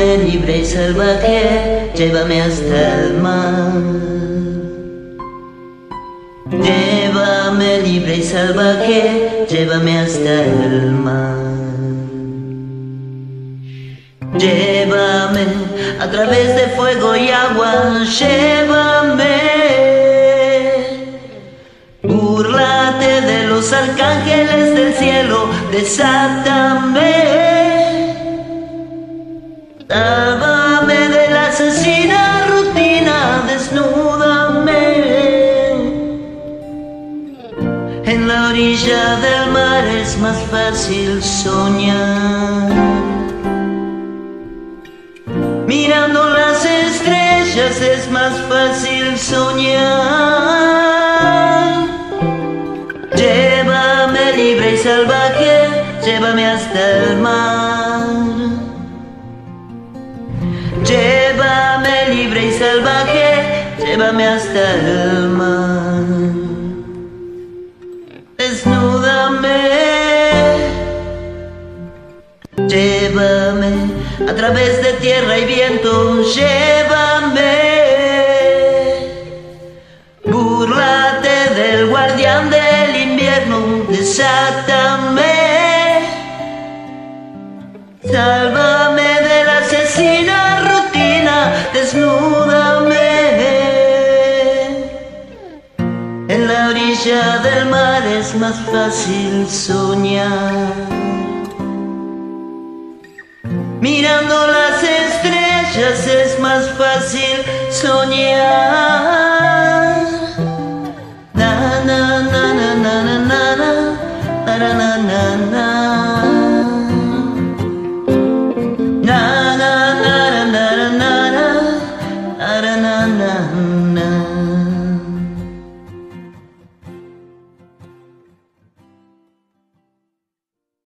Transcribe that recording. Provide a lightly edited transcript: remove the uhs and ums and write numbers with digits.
libre y salvaje, llévame hasta el mar. Llévame libre y salvaje, llévame hasta el mar. Llévame a través de fuego y agua, llévame. Búrlate de los arcángeles del cielo, desátame. Sálvame de la asesina rutina, desnúdame. En la orilla del mar es más fácil soñar. Mirando las estrellas es más fácil soñar. Llévame libre y salvaje, llévame hasta el mar. Llévame libre y salvaje, llévame hasta el mar. Desnúdame. Llévame a través de tierra y viento, llévame. Búrlate del guardián del invierno, desátame. Sálvame de la asesina rutina, desnúdame. En la orilla del mar es más fácil soñar. Mirando las estrellas es más fácil soñar.